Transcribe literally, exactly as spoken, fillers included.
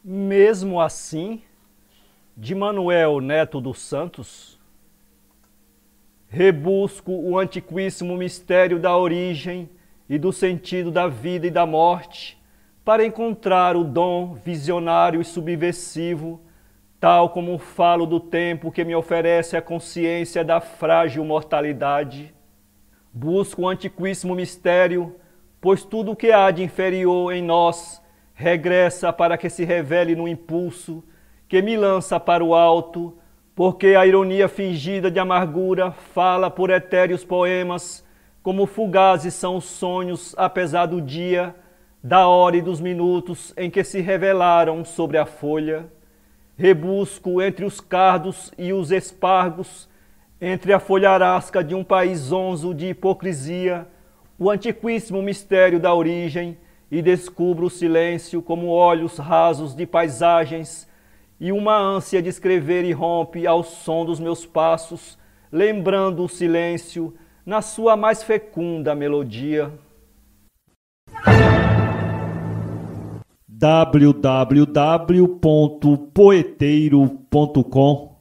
Mesmo assim, de Manuel Neto dos Santos, rebusco o antiquíssimo mistério da origem e do sentido da vida e da morte para encontrar o dom visionário e subversivo, tal como falo do tempo que me oferece a consciência da frágil mortalidade. Busco o antiquíssimo mistério, pois tudo o que há de inferior em nós regressa para que se revele no impulso que me lança para o alto, porque a ironia fingida de amargura fala por etéreos poemas, como fugazes são os sonhos, apesar do dia, da hora e dos minutos em que se revelaram sobre a folha. Rebusco entre os cardos e os espargos, entre a folharasca de um país zonzo de hipocrisia, o antiquíssimo mistério da origem, e descubro o silêncio como olhos rasos de paisagens, e uma ânsia de escrever irrompe ao som dos meus passos, lembrando o silêncio na sua mais fecunda melodia. w w w ponto poeteiro ponto com